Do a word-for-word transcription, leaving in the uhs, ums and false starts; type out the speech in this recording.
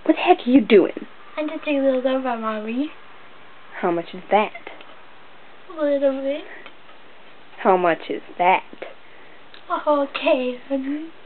What the heck are you doing? I'm just taking a little bit from Mommy. How much is that? A little bit. How much is that? Okay, honey.